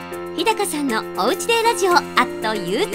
日高さんのおうちでラジオ@YouTube。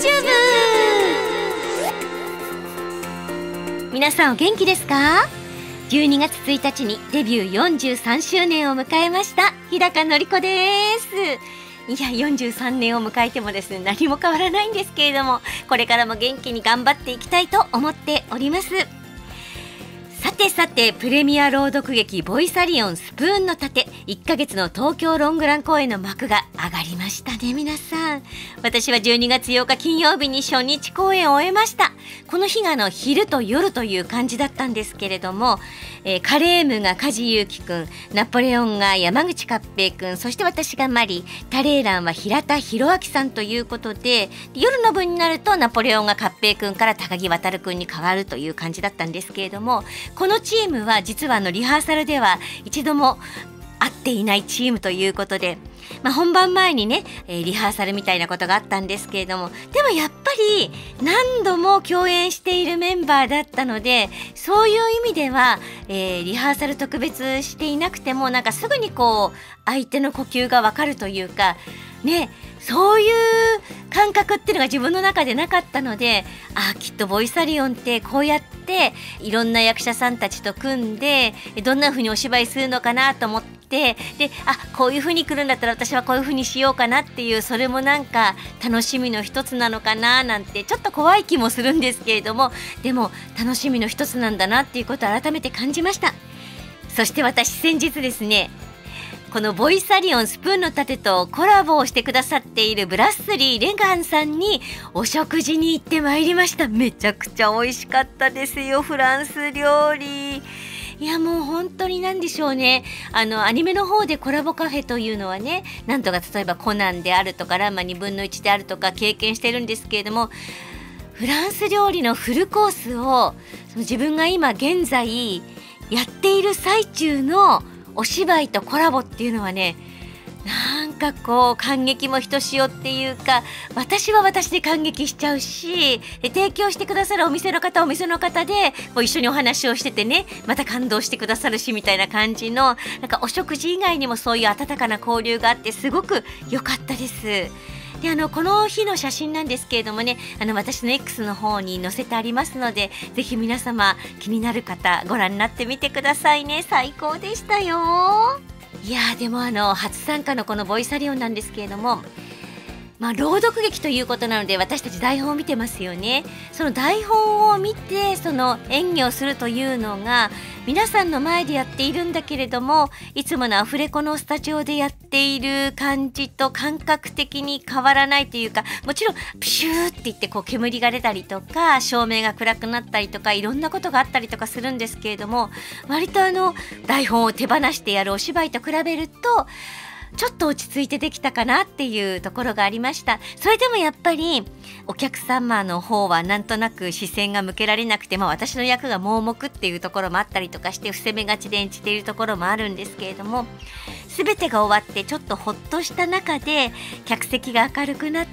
皆さんお元気ですか？12月1日にデビュー43周年を迎えました日高のり子です。いや43年を迎えてもですね、何も変わらないんですけれども、これからも元気に頑張っていきたいと思っております。さてプレミア朗読劇ボイサリオンスプーンの盾1ヶ月の東京ロングラン公演の幕が上がりましたね。皆さん、私は12月8日金曜日に初日公演を終えました。この日が昼と夜という感じだったんですけれども、カレームが梶裕貴くん、ナポレオンが山口勝平くん、そして私がマリ、タレーランは平田博明さんということで、夜の分になるとナポレオンが勝平くんから高木渉くんに変わるという感じだったんですけれども、このチームは実はリハーサルでは一度も会っていないチームということで、本番前にね、リハーサルみたいなことがあったんですけれども、でもやっぱり何度も共演しているメンバーだったので、そういう意味では、リハーサル特別していなくてもなんかすぐに相手の呼吸がわかるというかね、そういう感覚っていうのが自分の中でなかったので、きっとボイサリオンってこうやっていろんな役者さんたちと組んでどんな風にお芝居するのかなと思って、でこういう風に来るんだったら私はこういう風にしようかなっていう、それもなんか楽しみの一つなのかななんてちょっと怖い気もするんですけれども、でも楽しみの一つなんだなっていうことを改めて感じました。そして私先日ですね、このボイサリオンスプーンの盾とコラボをしてくださっているブラッスリー・レガンさんにお食事に行ってまいりました。めちゃくちゃ美味しかったですよ、フランス料理。いやもう本当に何でしょうね、アニメの方でコラボカフェというのはね、なんとか例えばコナンであるとかランマ2分の1であるとか経験してるんですけれども、フランス料理のフルコースを自分が今現在やっている最中のお芝居とコラボっていうのはね、なんか感激もひとしおっていうか、私は私で感激しちゃうし、提供してくださるお店の方で一緒にお話をしててね、また感動してくださるしみたいな感じの、なんかお食事以外にもそういう温かな交流があってすごく良かったです。でこの日の写真なんですけれどもね、私の X の方に載せてありますので、ぜひ皆様気になる方ご覧になってみてくださいね。最高でしたよ。いやでも初参加のこのボイサリオンなんですけれども、朗読劇ということなので私たち台本を見てますよね。その台本を見てその演技をするというのが皆さんの前でやっているんだけれども、いつものアフレコのスタジオでやっている感じと感覚的に変わらないというか、もちろんプシューって言って煙が出たりとか照明が暗くなったりとかいろんなことがあったりとかするんですけれども、割と台本を手放してやるお芝居と比べるとちょっと落ち着いてできたかなっていうところがありました。それでもやっぱりお客様の方はなんとなく視線が向けられなくて、私の役が盲目っていうところもあったりとかして伏せ目がちで演じているところもあるんですけれども、全てが終わってちょっとほっとした中で客席が明るくなって、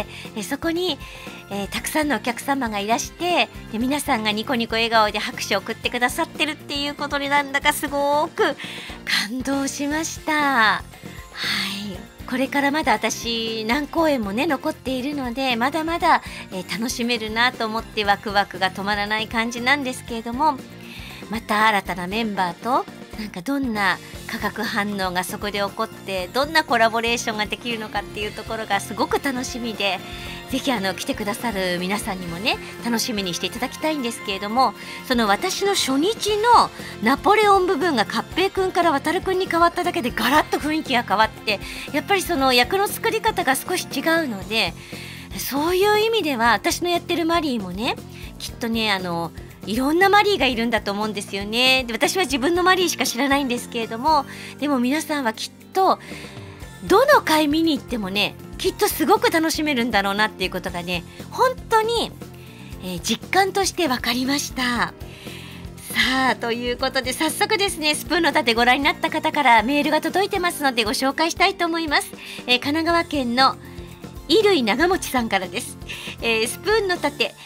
そこにたくさんのお客様がいらして、で皆さんがニコニコ笑顔で拍手を送ってくださってるっていうことになんだかすごく感動しました。これからまだ私何公演もね残っているので、まだまだ、楽しめるなと思ってワクワクが止まらない感じなんですけれども、また新たなメンバーとなんかどんな化学反応がそこで起こってどんなコラボレーションができるのかっていうところがすごく楽しみで、ぜひ来てくださる皆さんにもね楽しみにしていただきたいんですけれども、その私の初日のナポレオン部分が勝平くんから渡くんに変わっただけでガラッと雰囲気が変わって、やっぱりその役の作り方が少し違うので、そういう意味では私のやってるマリーもね、きっとねいろんなマリーがいるんだと思うんですよね。で私は自分のマリーしか知らないんですけれども、でも皆さんはきっとどの回見に行ってもねきっとすごく楽しめるんだろうなっていうことがね本当に、実感として分かりました。さあということで早速ですね、スプーンの盾ご覧になった方からメールが届いてますのでご紹介したいと思います。神奈川県の衣類長持さんからです。スプーンの盾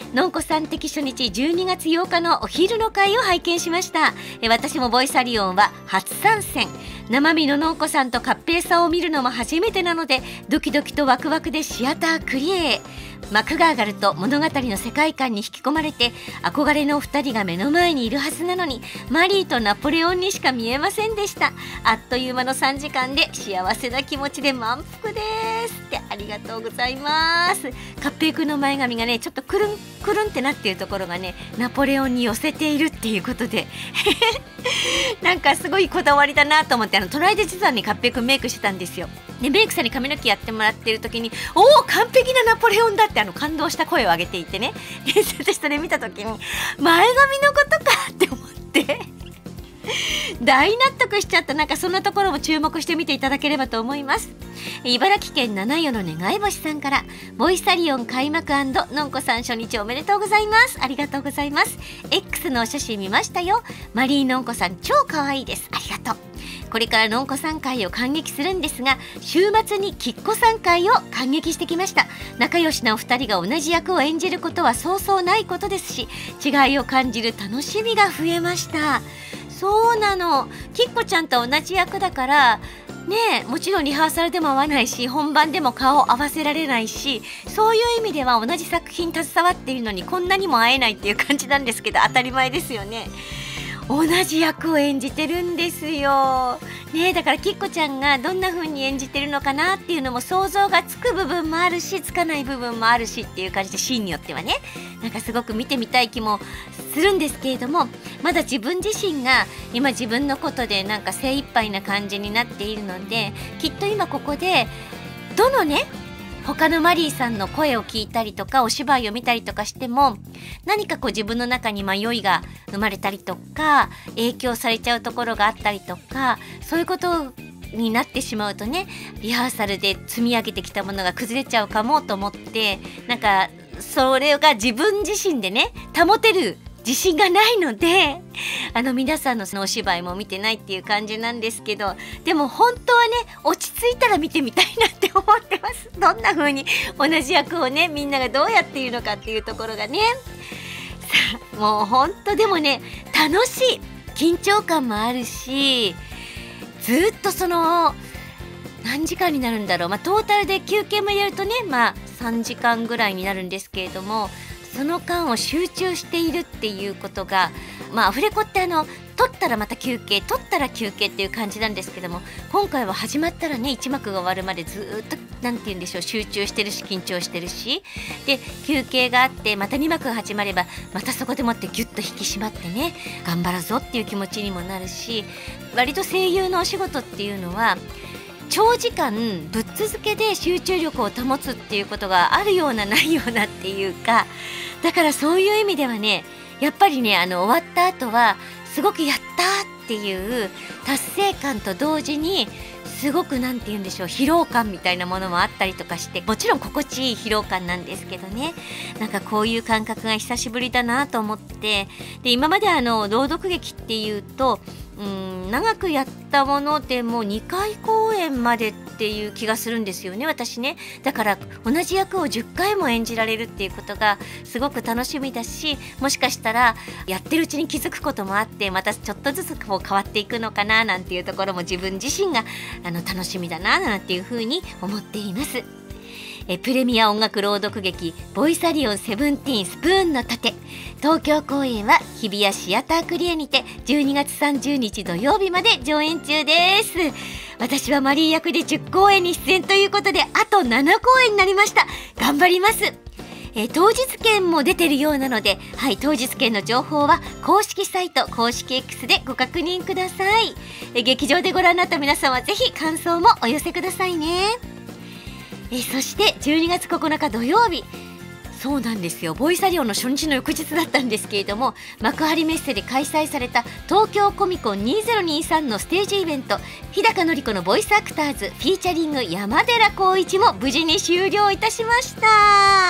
のんこさん的初日12月8日のお昼の会を拝見しました。私もボイサリオンは初参戦。生身ののんこさんと合併さを見るのも初めてなので、ドキドキとワクワクでシアタークリエ。幕が上がると物語の世界観に引き込まれて、憧れのお二人が目の前にいるはずなのに、マリーとナポレオンにしか見えませんでした。あっという間の3時間で幸せな気持ちで満腹ですって。ありがとうございます。カッペイ君の前髪がねちょっとくるんくるんってなっているところがね、ナポレオンに寄せているっていうことでなんかすごいこだわりだなと思って、隣で実はねカッペイ君メイクしてたんですよ。でメイクさんに髪の毛やってもらってる時に、おお完璧なナポレオンだって感動した声を上げていてね、私それ見た時に前髪のことかって思って大納得しちゃった。なんかそんなところも注目してみていただければと思います。茨城県七夜の願い星さんから、ボイサリオン開幕&のんこさん初日おめでとうございます。ありがとうございます。 X のお写真見ましたよ。マリーのんこさん超可愛いです。ありがとう。これからのんこさん会を感激するんですが、週末にきっこさん会を感激してきました。仲良しなお二人が同じ役を演じることはそうそうないことですし、違いを感じる楽しみが増えました。そうなの、きっこちゃんと同じ役だからね、もちろんリハーサルでも合わないし、本番でも顔を合わせられないし、そういう意味では同じ作品携わっているのにこんなにも会えないっていう感じなんですけど、当たり前ですよね。同じ役を演じてるんですよ、ね、だからきっこちゃんがどんな風に演じてるのかなっていうのも想像がつく部分もあるし、つかない部分もあるしっていう感じで、シーンによってはね、なんかすごく見てみたい気もするんですけれども、まだ自分自身が今自分のことでなんか精一杯な感じになっているので、きっと今ここでどのね他のマリーさんの声を聞いたりとかお芝居を見たりとかしても、何かこう自分の中に迷いが生まれたりとか、影響されちゃうところがあったりとか、そういうことになってしまうとね、リハーサルで積み上げてきたものが崩れちゃうかもと思って、なんかそれが自分自身でね保てる自信がないので、皆さんのそのお芝居も見てないっていう感じなんですけど、でも本当はね落ち着いたら見てみたいなって思ってます。どんな風に同じ役をねみんながどうやっているのかっていうところがね、さあもう本当でもね楽しい、緊張感もあるし、ずっとその何時間になるんだろう、トータルで休憩も入れるとね3時間ぐらいになるんですけれども、その間を集中しているっていうことが、アフレコって撮ったらまた休憩、撮ったら休憩っていう感じなんですけども、今回は始まったらね1幕が終わるまでずっとなんて言うんでしょう、集中してるし緊張してるし、で休憩があってまた2幕が始まればまたそこでもってギュッと引き締まってね頑張るぞっていう気持ちにもなるし、割と声優のお仕事っていうのは長時間ぶっ続けで集中力を保つっていうことがあるようなないようなっていうか、だからそういう意味ではね、やっぱりね終わった後はすごくやったっていう達成感と同時に、すごくなんて言うんでしょう、疲労感みたいなものもあったりとかして、もちろん心地いい疲労感なんですけどね、なんかこういう感覚が久しぶりだなと思って、で今まで朗読劇っていうと長くやったものでも2回公演までっていう気がするんですよね、私ね。だから同じ役を10回も演じられるっていうことがすごく楽しみだし、もしかしたらやってるうちに気づくこともあって、またちょっとずつこう変わっていくのかななんていうところも自分自身が楽しみだななんていうふうに思っています。プレミア音楽朗読劇ボイサリオン17スプーンの盾、東京公演は日比谷シアタークリエにて12月30日土曜日まで上演中です。私はマリー役で10公演に出演ということで、あと7公演になりました。頑張ります。当日券も出てるようなので、はい、当日券の情報は公式サイト公式 X でご確認ください。劇場でご覧になった皆さんはぜひ感想もお寄せくださいね。そして12月9日土曜日、そうなんですよ、ボイサリオンの初日の翌日だったんですけれども、幕張メッセで開催された東京コミコン2023のステージイベント、日高のり子のボイスアクターズフィーチャリング山寺宏一も無事に終了いたしました。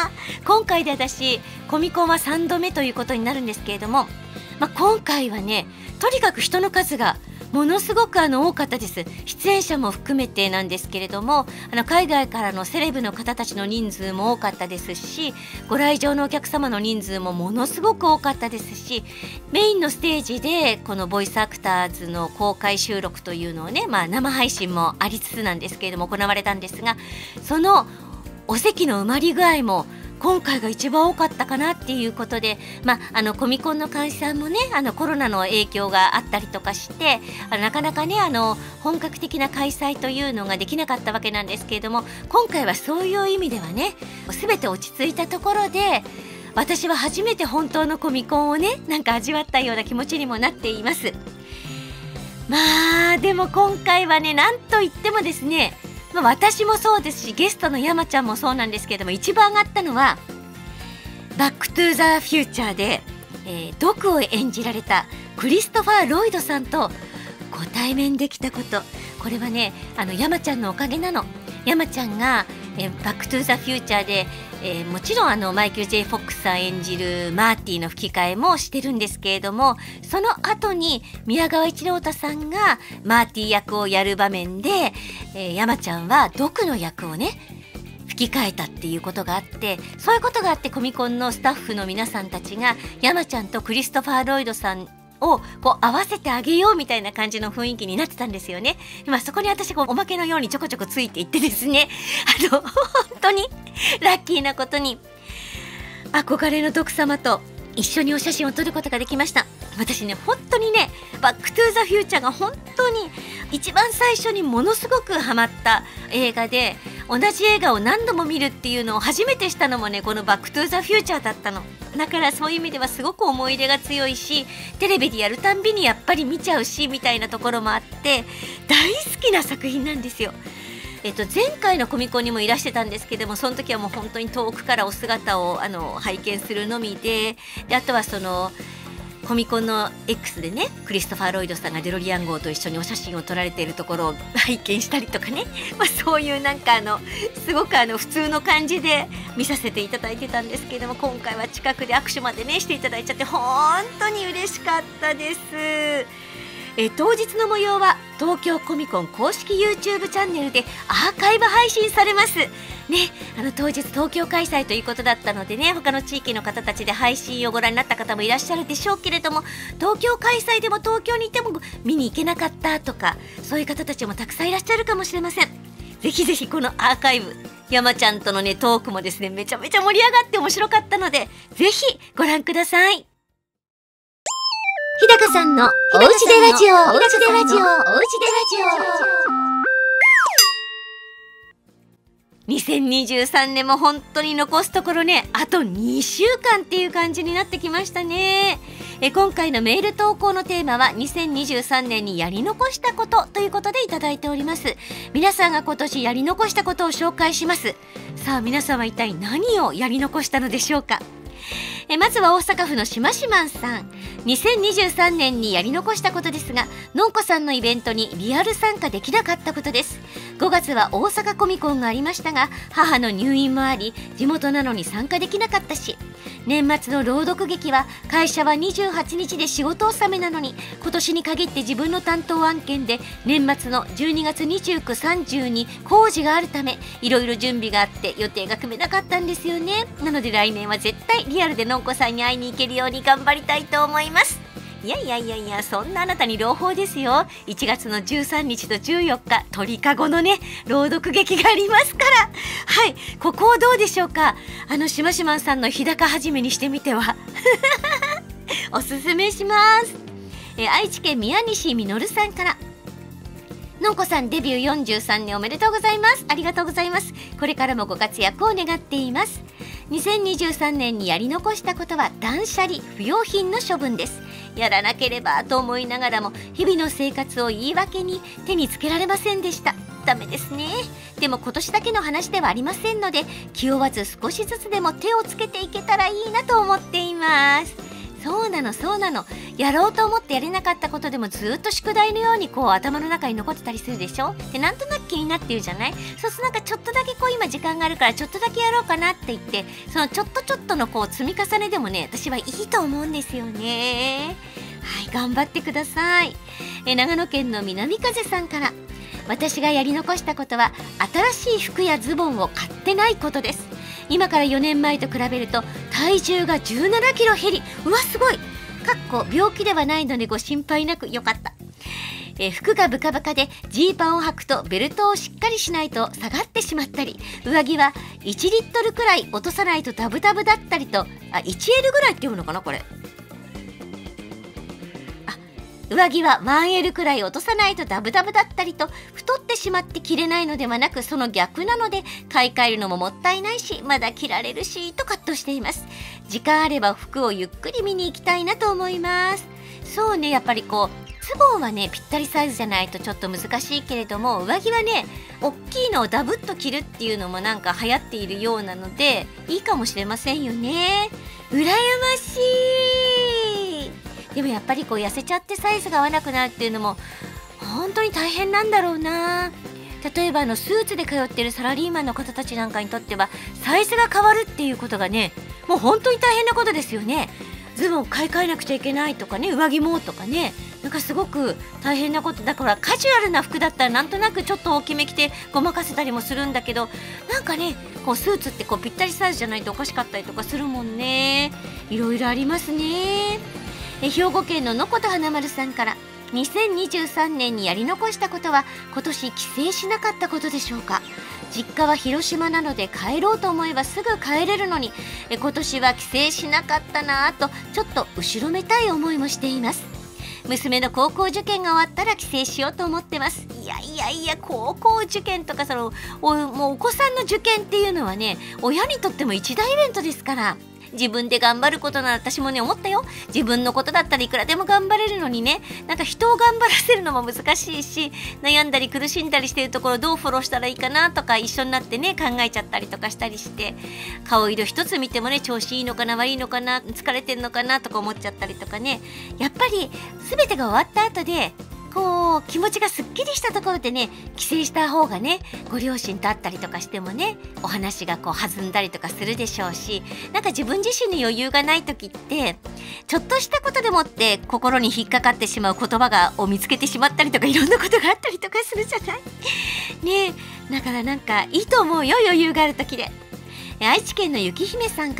今回で私コミコンは3度目ということになるんですけれども、今回はねとにかく人の数がものすごく多かったです。出演者も含めてなんですけれども、海外からのセレブの方たちの人数も多かったですし、ご来場のお客様の人数もものすごく多かったですし、メインのステージでこのボイスアクターズの公開収録というのをね、生配信もありつつなんですけれども行われたんですが、そのお席の埋まり具合も今回が一番多かったかなっていうことで、コミコンの開催もね、コロナの影響があったりとかして、なかなかね、本格的な開催というのができなかったわけなんですけれども、今回はそういう意味ではね、全て落ち着いたところで、私は初めて本当のコミコンをね、なんか味わったような気持ちにもなっています。でも今回はね、なんといってもですね、私もそうですし、ゲストの山ちゃんもそうなんですけれども、一番上がったのはバックトゥーザフューチャーで、ドクを演じられたクリストファー・ロイドさんとご対面できたこと、これはね、山ちゃんのおかげなの。山ちゃんが、バックトゥーザフューチャーで、もちろんマイケル・ J・フォックスさん演じるマーティの吹き替えもしてるんですけれども、その後に宮川一郎太さんがマーティ役をやる場面で、山ちゃんはドクの役をね吹き替えたっていうことがあって、そういうことがあってコミコンのスタッフの皆さんたちが山ちゃんとクリストファー・ロイドさんをこう合わせてあげようみたいな感じの雰囲気になってたんですよね。そこに私おまけのようにちょこちょこついていってですね、本当にラッキーなことに憧れのドク様と一緒にお写真を撮ることができました。私ね、本当にね、バックトゥーザフューチャーが本当に一番最初にものすごくハマった映画で、同じ映画を何度も見るっていうのを初めてしたのもね、このバックトゥーザフューチャーだったの。だからそういう意味ではすごく思い出が強いし、テレビでやるたんびにやっぱり見ちゃうしみたいなところもあって、大好きな作品なんですよ。前回のコミコンにもいらしてたんですけども、その時はもう本当に遠くからお姿を拝見するのみで、あとはそのコミコンの X でね、クリストファー・ロイドさんがデロリアン号と一緒にお写真を撮られているところを拝見したりとかね、そういうなんかすごく普通の感じで見させていただいてたんですけども、今回は近くで握手までねしていただいちゃって本当に嬉しかったです。当日の模様は東京コミコン公式 YouTube チャンネルでアーカイブ配信されますね。当日東京開催ということだったのでね、他の地域の方たちで配信をご覧になった方もいらっしゃるでしょうけれども、東京開催でも東京にいても見に行けなかったとか、そういう方たちもたくさんいらっしゃるかもしれません。ぜひぜひこのアーカイブ、山ちゃんとのねトークもですね、めちゃめちゃ盛り上がって面白かったので、ぜひご覧ください。日高さんのおうちでラジオ、おうちでラジオ、おうちでラジオ。2023年も本当に残すところね、あと2週間っていう感じになってきましたね。今回のメール投稿のテーマは2023年にやり残したことということでいただいております。皆さんが今年やり残したことを紹介します。さあ皆さんは一体何をやり残したのでしょうか。まずは大阪府のしましまんさん。2023年にやり残したことですが、のんこさんのイベントにリアル参加できなかったことです。5月は大阪コミコンがありましたが、母の入院もあり地元なのに参加できなかったし、年末の朗読劇は会社は28日で仕事納めなのに、今年に限って自分の担当案件で年末の12月29、30に工事があるため、いろいろ準備があって予定が組めなかったんですよね。なので来年は絶対リアルでのんこさんに会いに行けるように頑張りたいと思います。いや、そんなあなたに朗報ですよ。1月の13日と14日、鳥かごのね朗読劇がありますから、はい、ここをどうでしょうか。しましまんさんの日高はじめにしてみてはおすすめします。愛知県宮西みのるさんから、のんこさんデビュー43年おめでとうございます。ありがとうございます。これからもご活躍を願っています。2023年にやり残したことは断捨離、不要品の処分です。やらなければと思いながらも、日々の生活を言い訳に手につけられませんでした。ダメですね。でも今年だけの話ではありませんので、気負わず少しずつでも手をつけていけたらいいなと思っています。そうなの。やろうと思ってやれなかったことでもずっと宿題のようにこう頭の中に残ってたりするでしょ。で、なんとなく気になってるじゃない。そうするとなんかちょっとだけこう今時間があるからちょっとだけやろうかなって言って、そのちょっとのこう積み重ねでもね、私はいいと思うんですよね。 い、頑張ってください。長野県の南風さんから、私がやり残したことは新しい服やズボンを買ってないことです。今から4年前と比べると体重が17キロ減り、うわすごい、病気ではないのでご心配なくよかった。服がブカブカでジーパンを履くとベルトをしっかりしないと下がってしまったり、上着は1リットルくらい落とさないとダブダブだったりと、1L ぐらいって読むのかなこれ。上着は 1L くらい落とさないとダブダブだったりと、太ってしまって着れないのではなく、その逆なので買い替えるのももったいないし、まだ着られるしと葛藤しています。時間あれば服をゆっくり見に行きたいなと思います。そうね、やっぱりズボンはねぴったりサイズじゃないとちょっと難しいけれども、上着はね大きいのをダブっと着るっていうのもなんか流行っているようなのでいいかもしれませんよね。羨ましい。でもやっぱり痩せちゃってサイズが合わなくなるっていうのも本当に大変なんだろうな。例えばスーツで通ってるサラリーマンの方たちなんかにとってはサイズが変わるっていうことがね、もう本当に大変なことですよね。ズボン買い替えなくちゃいけないとかね、上着もとかね、なんかすごく大変なことだから、カジュアルな服だったらなんとなくちょっと大きめ着てごまかせたりもするんだけど、なんかねスーツってぴったりサイズじゃないとおかしかったりとかするもんね。いろいろありますね。兵庫県ののこと花丸さんから、2023年にやり残したことは今年帰省しなかったことでしょうか。実家は広島なので帰ろうと思えばすぐ帰れるのに、今年は帰省しなかったなぁとちょっと後ろめたい思いもしています。娘の高校受験が終わったら帰省しようと思ってます。いや高校受験とかもうお子さんの受験っていうのはね、親にとっても一大イベントですから、自分で頑張ることなら私もね思ったよ。自分のことだったらいくらでも頑張れるのにね、なんか人を頑張らせるのも難しいし、悩んだり苦しんだりしてるところどうフォローしたらいいかなとか一緒になってね考えちゃったりとかしたりして、顔色一つ見てもね調子いいのかな悪いのかな疲れてるのかなとか思っちゃったりとかね。やっぱり全てが終わった後で気持ちがすっきりしたところでね帰省した方がね、ご両親と会ったりとかしてもねお話が弾んだりとかするでしょうし、なんか自分自身に余裕がない時ってちょっとしたことでもって心に引っかかってしまう言葉を見つけてしまったりとか、いろんなことがあったりとかするじゃないねえ。だからなんかいいと思うよ、余裕がある時で。愛知県のゆきひめさんから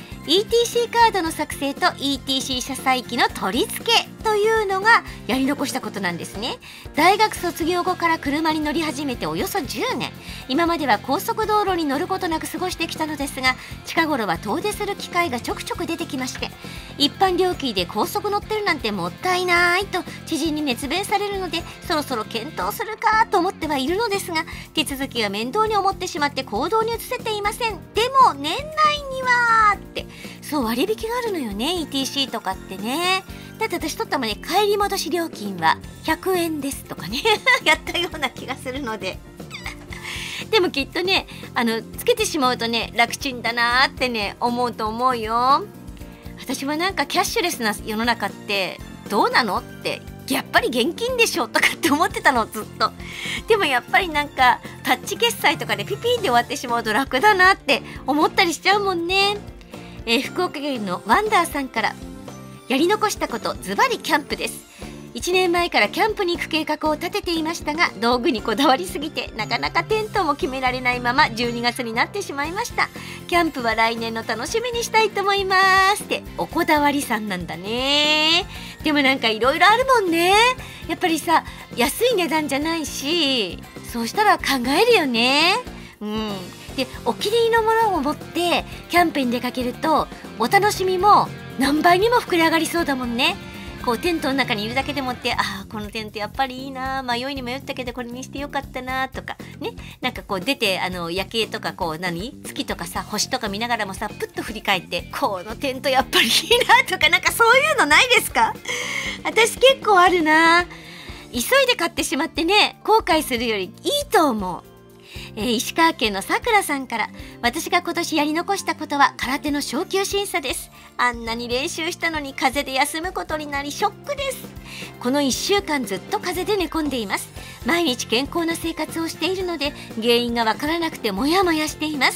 、ETC カードの作成と ETC 車載機の取り付けというのがやり残したことなんですね。大学卒業後から車に乗り始めておよそ10年、今までは高速道路に乗ることなく過ごしてきたのですが、近頃は遠出する機会がちょくちょく出てきまして、一般料金で高速乗ってるなんてもったいないと知人に熱弁されるので、そろそろ検討するかと思ってはいるのですが、手続きが面倒に思ってしまって行動に移せていません。でも年内にはってそう割引があるのよね、 ETC とかってね。だって私とったもね、帰り戻し料金は100円ですとかねやったような気がするのででもきっとねつけてしまうとね楽ちんだなーってね思うと思うよ。私はなんかキャッシュレスな世の中ってどうなのって、やっぱり現金でしょとかって思ってたのずっと。でもやっぱりなんかタッチ決済とかでピピーで終わってしまうと楽だなって思ったりしちゃうもんね。福岡県のワンダーさんから、やり残したことズバリキャンプです。1年前からキャンプに行く計画を立てていましたが、道具にこだわりすぎてなかなかテントも決められないまま12月になってしまいました。キャンプは来年の楽しみにしたいと思いますっておこだわりさんなんだね。でもなんかいろいろあるもんね。やっぱりさ、安い値段じゃないし、そうしたら考えるよね。でお気に入りのものを持ってキャンプに出かけるとお楽しみも何倍にも膨れ上がりそうだもんね。テントの中にいるだけでもって、このテントやっぱりいいな、迷いに迷ったけどこれにしてよかったなとかね、なんか出て夜景とか月とかさ星とか見ながらもさ、プッと振り返ってこのテントやっぱりいいなとか、なんかそういうのないですか？私結構あるな。急いで買ってしまってね後悔するよりいいと思う。石川県のさくらさんから、私が今年やり残したことは空手の昇級審査です。あんなに練習したのに風邪で休むことになりショックです。この1週間ずっと風邪で寝込んでいます。毎日健康な生活をしているので原因がわからなくてモヤモヤしています。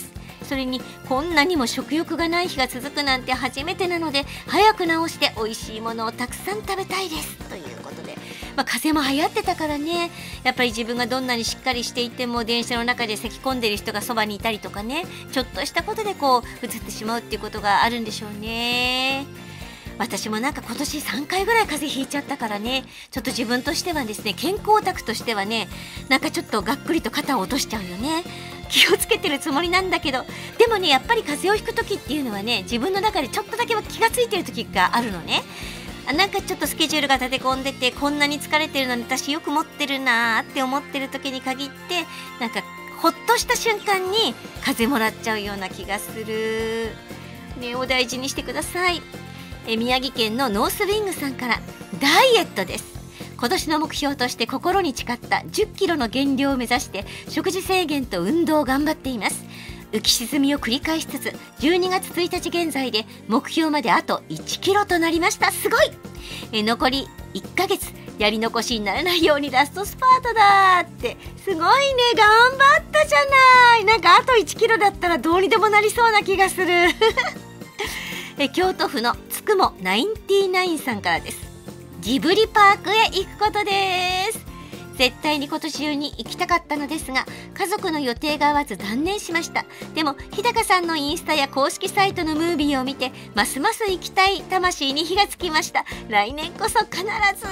それにこんなにも食欲がない日が続くなんて初めてなので、早く治して美味しいものをたくさん食べたいですということで、風邪も流行ってたからね、やっぱり自分がどんなにしっかりしていても電車の中で咳き込んでる人がそばにいたりとかね、ちょっとしたことでこう移ってしまうっていうことがあるんでしょうね。私もなんか今年3回ぐらい風邪ひいちゃったからね、ちょっと自分としてはですね、健康オタクとしてはね、なんかちょっとがっくりと肩を落としちゃうよね。気をつけてるつもりなんだけど、でもね、やっぱり風邪をひく時っていうのはね、自分の中でちょっとだけは気がついてる時があるのね。なんかちょっとスケジュールが立て込んでて、こんなに疲れてるのに私よく持ってるなーって思ってる時に限って、なんかほっとした瞬間に風邪もらっちゃうような気がするね。お大事にしてください。宮城県のノースウィングさんから、ダイエットです。今年の目標として心に誓った10キロの減量を目指して食事制限と運動を頑張っています。浮き沈みを繰り返しつつ、12月1日現在で目標まであと1キロとなりました。すごい。残り1ヶ月、やり残しにならないようにラストスパートだって。すごいね、頑張ったじゃない。なんかあと1キロだったらどうにでもなりそうな気がする京都府のつくも99さんからです。ジブリパークへ行くことです。絶対に今年中に行きたかったのですが、家族の予定が合わず断念しました。でも日高さんのインスタや公式サイトのムービーを見て、ますます行きたい魂に火がつきました。来年こそ必ず。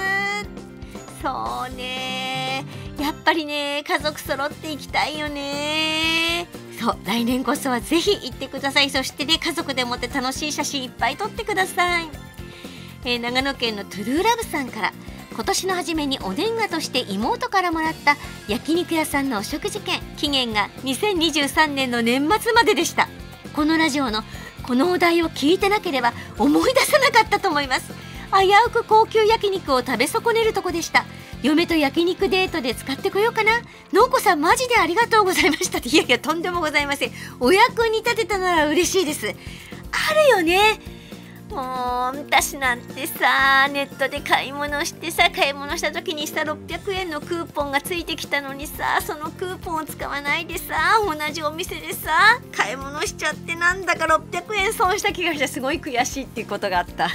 そうね、やっぱりね、家族揃って行きたいよね。そう、来年こそはぜひ行ってください。そしてね、家族でもって楽しい写真いっぱい撮ってください。長野県のトゥルーラブさんから、今年の初めにお年賀として妹からもらった焼肉屋さんのお食事券、期限が2023年の年末まででした。このラジオのこのお題を聞いてなければ思い出せなかったと思います。危うく高級焼肉を食べ損ねるとこでした。嫁と焼肉デートで使ってこようかな。のんこさんマジでありがとうございましたって。いやいや、とんでもございません。お役に立てたなら嬉しいです。あるよね。もう私なんてさ、ネットで買い物してさ、買い物した時にさ、600円のクーポンがついてきたのにさ、そのクーポンを使わないでさ、同じお店でさ買い物しちゃって、なんだか600円損した気がして、すごい悔しいっていうことがあった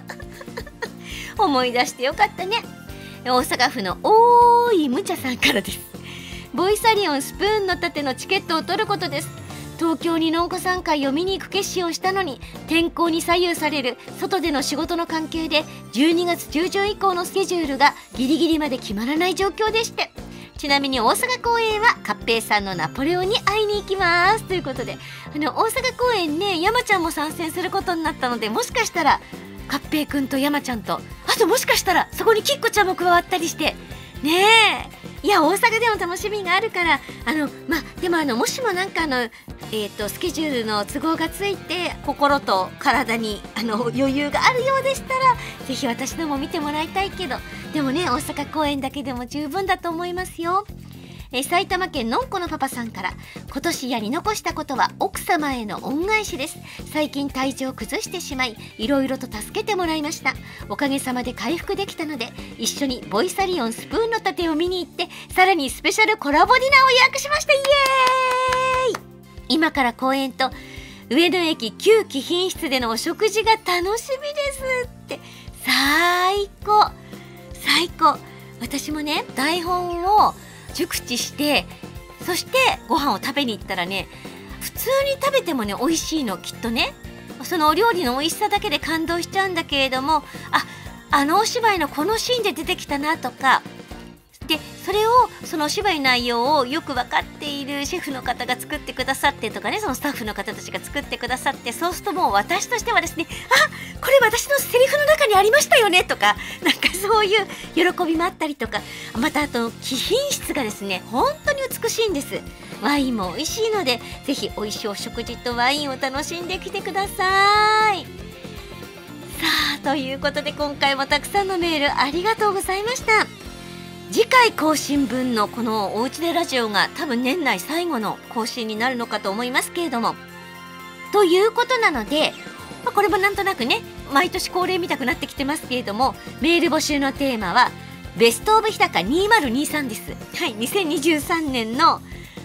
思い出してよかったね。大阪府のおーいむちゃさんからです。ボイサリオンスプーンの盾のチケットを取ることです。東京にのんこさん会を見に行く決心をしたのに、天候に左右される外での仕事の関係で12月中旬以降のスケジュールがギリギリまで決まらない状況でして、ちなみに大阪公演はカッペイさんのナポレオンに会いに行きますということで、大阪公演ね、山ちゃんも参戦することになったので、もしかしたらカッペイくんと山ちゃんと、あともしかしたらそこにキッコちゃんも加わったりしてねえ。いや、大阪でも楽しみがあるから、でももしもなんかスケジュールの都合がついて心と体に余裕があるようでしたら、ぜひ私のも見てもらいたいけど、でもね、大阪公演だけでも十分だと思いますよ。埼玉県のんこのパパさんから、今年やり残したことは奥様への恩返しです。最近体調を崩してしまい、いろいろと助けてもらいました。おかげさまで回復できたので、一緒にボイサリオンスプーンの盾を見に行って、さらにスペシャルコラボディナーを予約しました。イエーイ。今から公園と上野駅旧貴賓室でのお食事が楽しみですって。最高最高。私もね、台本を熟知して、そしてご飯を食べに行ったらね、普通に食べてもね、美味しいの、きっとね。そのお料理の美味しさだけで感動しちゃうんだけれども、お芝居のこのシーンで出てきたなとかで、それをそのお芝居の内容をよく分かっているシェフの方が作ってくださってとかね、そのスタッフの方たちが作ってくださって、そうするともう私としてはですね、これ私のセリフの中にありましたよねとか、なんかそういう喜びもあったりとか、また貴賓室がですね、本当に美しいんです。ワインも美味しいので、ぜひ美味しいお食事とワインを楽しんできてください。さあ、ということで今回もたくさんのメールありがとうございました。次回更新分のこのおうちでラジオが多分年内最後の更新になるのかと思いますけれども、ということなので、これもなんとなくね、毎年恒例見たくなってきてますけれども、メール募集のテーマはベストオブ日高2023です。はい、2023年の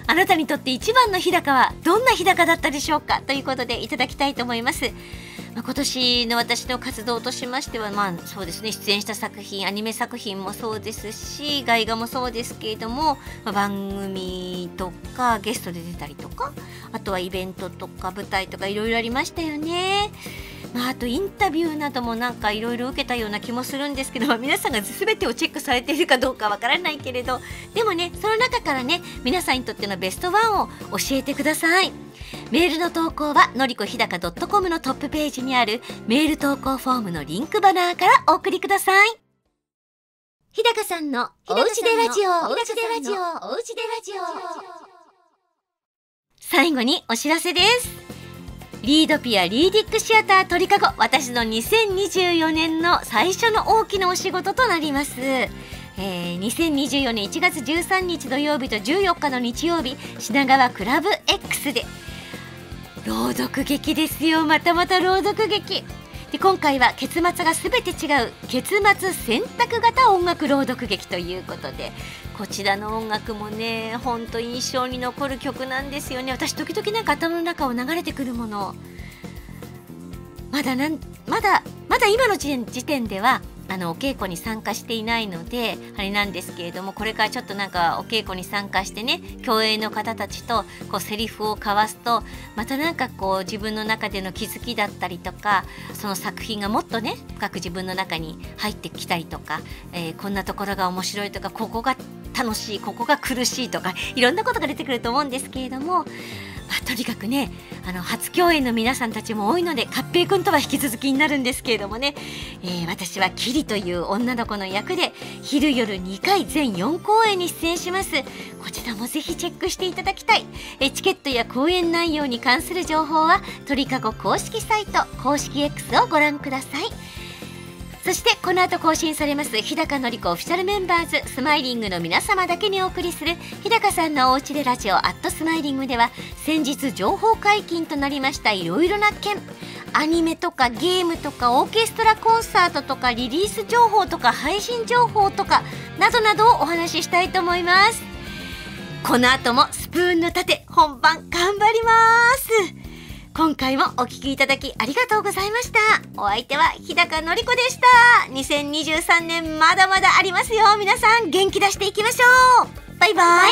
あなたにとって一番の日高はどんな日高だったでしょうかということでいただきたいと思います。今年の私の活動としましては、そうですね、出演した作品、アニメ作品もそうですし、外画もそうですけれども、番組とかゲストで出たりとか、あとはイベントとか舞台とかいろいろありましたよね。あとインタビューなどもなんかいろいろ受けたような気もするんですけど、皆さんが全てをチェックされているかどうかわからないけれど、でもね、その中からね、皆さんにとってのベストワンを教えてください。メールの投稿はのりこひだか .com のトップページにあるメール投稿フォームのリンクバナーからお送りください。ひだかさんのおうちでラジオ。最後にお知らせです。リードピアリーディックシアター鳥かご、私の2024年の最初の大きなお仕事となります。2024年1月13日土曜日と14日の日曜日、品川クラブ X で朗読劇ですよ。またまた朗読劇で、今回は結末が全て違う結末選択型音楽朗読劇ということで、こちらの音楽もね、ほんと印象に残る曲なんですよね。私時々なんか頭の中を流れてくるもの、まだ今の時点ではお稽古に参加していないのであれなんですけれども、これからちょっとなんかお稽古に参加してね、共演の方たちとこうセリフを交わすと、またなんかこう自分の中での気づきだったりとか、その作品がもっとね深く自分の中に入ってきたりとか、こんなところが面白いとか、ここが楽しい、ここが苦しいとか、いろんなことが出てくると思うんですけれども、とにかくね、初共演の皆さんたちも多いので、勝平くんとは引き続きになるんですけれどもね、私はキリという女の子の役で昼夜2回全4公演に出演します。こちらもぜひチェックしていただきたい。チケットや公演内容に関する情報は鳥かご公式サイト公式 X をご覧ください。そしてこの後更新されます日高のりこオフィシャルメンバーズスマイリングの皆様だけにお送りする日高さんのおうちでラジオスマイリングでは、先日情報解禁となりましたいろいろな件、アニメとかゲームとかオーケストラコンサートとかリリース情報とか配信情報とかなどなどをお話ししたいと思います。この後もスプーンの盾本番頑張ります。今回もお聞きいただきありがとうございました。お相手は日高のりこでした。2023年まだまだありますよ。皆さん元気出していきましょう。バイバイ。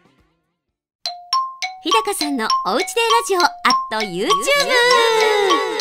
日高さんのおうちでラジオYouTube。